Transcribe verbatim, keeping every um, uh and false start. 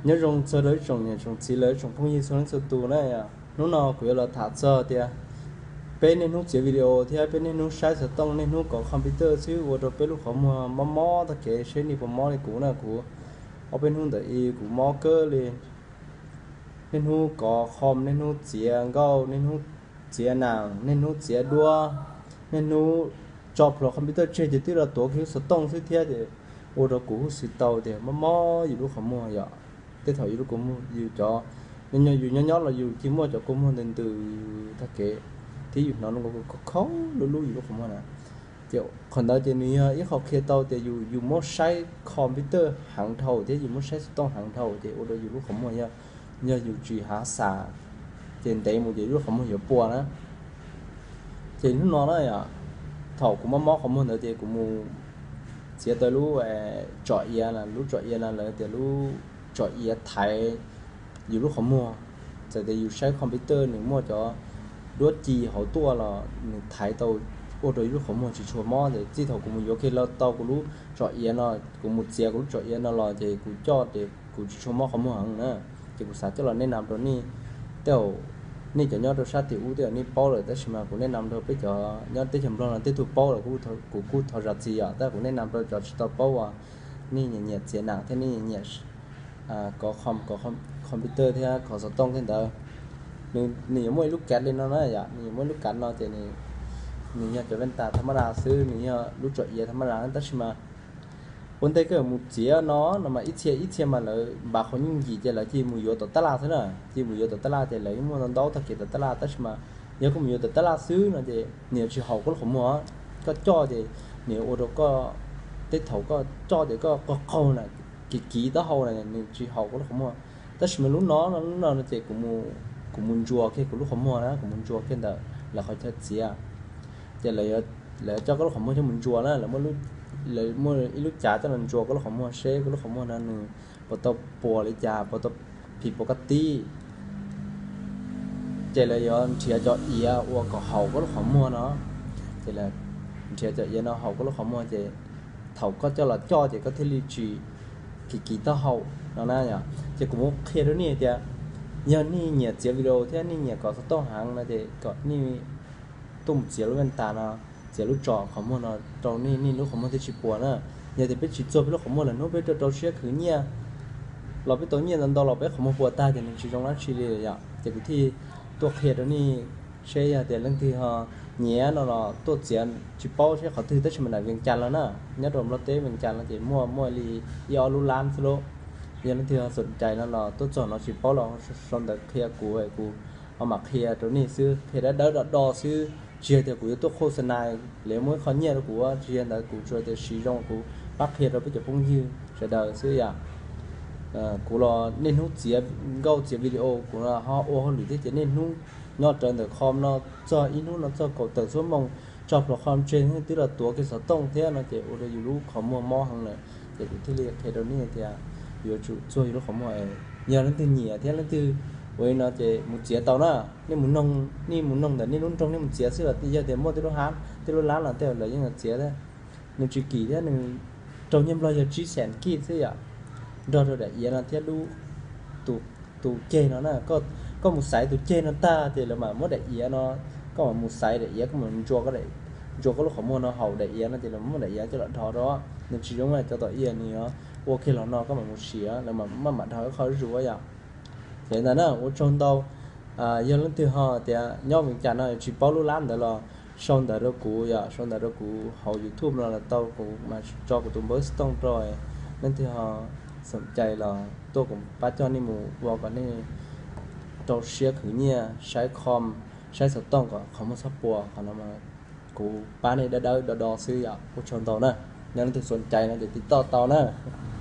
nhớ rong sơ đấy rong nhà rong chỉ lấy rong phong như số số tù này à nó nào cũng là thả sơ thì bên nên nó chỉ video thì bên nên nó sai sự tông nên nó có computer chứ và rồi bên lúc họ mà mò mò ta kể sẽ đi mò này cũ nào cũ ở bên nó để cũ mò cơ liền nên nó có com nên nó chỉ gao nên nó chỉ nàng nên nó chỉ đua nên nó chọc vào computer chơi thì tức là tổ kiểu sự tông thứ thế thì và rồi cũ sự tàu thì mò mò gì lúc họ mua vậy cái thời lúc cũng nhiều cho nên nhiều nhỏ nhỏ là nhiều chỉ mua cho cũng hơn đến từ ta kể thí dụ nó nó có khó luôn luôn gì đó không nè kiểu còn đó thì mình ít học kia tao thì dù dù muốn sai computer hàng đầu thì dù muốn sai tông hàng đầu thì ở đây dù lúc không mua nha nhờ dù chỉ há xả trên tay một gì lúc không mua hiểu bùa đó thì nó nói à thầu cũng móc móc không mua nữa thì cũng mua chỉ tới lúc chọi ia là lúc chọi ia là lại từ lúc chọi ia thái dù lúc không mua thì để dù sai computer nếu mua cho đốt chi hậu tua là thái tàu ô tô lúc không mua chỉ chua mò thì chỉ thầu cũng một cái là tàu của lúc chọi yên nó cũng một xe của lúc chọi yên nó là thì cũng cho thì cũng chua mò không mua hàng nữa thì cũng sao cho là nên làm đó ni tiểu ni cho nhau được sát tiểu tiểu ni bao rồi tới mà cũng nên làm đâu bây giờ nhau tới chấm là tới tụ bao là cũng thầu cũng cũng thầu ra gì à ta cũng nên làm đâu cho tàu bao à ni nhẹ nhẹ xe nặng thế ni nhẹ nhẹ à có com có computer thế có số tông thế đó nên nếu mỗi lúc cắt lên nó nói vậy nếu mỗi lúc cắt nó thì này nếu cho bên ta tham gia sư nếu lúc chọi gì tham gia tất mà vấn đề cái một chia nó là mà ít chia ít chia mà là bà không những gì chỉ là chỉ một yếu tố tất là thế nào chỉ một yếu tố tất là thì lấy một lần đó thực hiện tất là tất mà nếu có một yếu tố tất là sư là thì nếu chỉ học có không mua có cho thì nếu ở đó có tết thầu có cho thì có có câu này kỳ kỳ đó hậu này nếu chỉ học có không mua tất mà lúc nó nó lúc nào nó chỉ cũng mua cũng muốn chùa cái cũng lúc không mua đó cũng muốn chùa cái đó là khỏi thật gì à thì lại lại cho cái lúc không mua cho mình chùa đó là mua lúc lại mua lúc trả cho mình chùa cái lúc không mua xe cái lúc không mua nên bắt đầu bùa lấy trả bắt đầu bị bóc cái tí thì lại giờ chỉ cho ý à hoặc có hậu cái lúc không mua nó thì là chỉ cho ý nó hậu cái lúc không mua thì thầu có cho là cho thì có thể lý trì kỳ kỳ tao hậu nó na nhỉ thì cũng ok đó nè thì giờ ni nhẹ chế video thế ni nhẹ có số tông hàng là thì có ni tôm chế lúc bên ta nó chế lúc trọ không mua nó trọ ni ni lúc không mua thì chỉ buồn nữa giờ thì biết chỉ做 lúc không mua là nó biết cho trọ xe khử nhiaเราbiết tối nhia lần đầuเราbiết không mua buồn ta thì mình chỉ trong đó chỉ để vậy thì cái thìตัวเขียดนี่ใช่แต่เรื่องที่ฮะเนี้ยnó là ตัวเสียนchỉ baoใช่เขาถือแต่ชิมันไหนเวียงจันทร์แล้วนะเนี่ยรวมรถเต้เวียงจันทร์แล้วที่มั่วมั่วลียอลูลานสโลยังที่สนใจนั่นเราตัวจอดเราชิปเป้าเราสนแต่เคลียร์กูไอ้กูเอามาเคลียร์ตัวนี้ซื้อเคลียร์ได้เดอดอซื้อเชียร์แต่กูจะตัวโฆษณาเหลือมื่อเขาเนี่ยกูว่าเชียร์แต่กูช่วยแต่ชีจงกูปักเคลียร์เราไปจะพุ่งยื้อจะเดอซื้ออย่างกูรอเน้นหุ้นเสียเก้าเสียวิดีโอกูรอเขาโอ้เขาหรือที่จะเน้นหุ้นยอดเจริญแต่คอมเนาะจออินหุ้นเราจอเก่าแต่ส่วนมองจอบเราคอมเชนที่ที่เราตัวกิจสต้องเท่านั้นจะโอ้เราอยู่รู้ข้อมูลมอหังเลยจะอยู่ที่เรียกเคโดนี่เท่าอยู่จุดช่วยรู้ข้อมูลnhờ nó từ nhẹ thế nó từ với nó chỉ một chia tàu na nên muốn nông nên muốn nôngแต่นี่นุ่นตรงนี่มันเสียสิว่าที่จะเดี๋ยวมั่วที่เราหาที่เราล้างหลังแต่เลยยังเสียได้หนึ่งจีกี่เนี่ยหนึ่งตรงยังเราจะจีแสนกี่สิอ่ะเราเราได้ยันที่รู้ตัวตัวเจnóนะก็ก็một sảiตัวเจnó ta thì là mà mất đạiยันnóก็mà một sải đạiยันก็มันจัวก็ได้จัวก็รู้ข้อมูลnó hậu đạiยันnó thì là mất đạiยันcho lợn thò đó nên chỉ giống này cho tộiยันนี่เนาะโอเคแล้วเนาะก็มันmột xía là mà mà mặt thòเขารู้ว่าอย่างthế là nó ở trong đâu à giờ lần thứ hai thì nhau mình chả nói chỉ bao lâu lắm đó là xong đó cũ ya xong đó cũ hậu YouTube là tao cũng mà cho của tụi mới stone rồi lần thứ hai sớm chạy là tôi cũng bắt cho nên mù vào cái này tao share thử nha sai com sai số tông có không có sắp bùa còn mà cũ ba này đã đỡ đỡ đo xưa ya ở trong tàu nè nhân thì sân chạy này để tí to to nè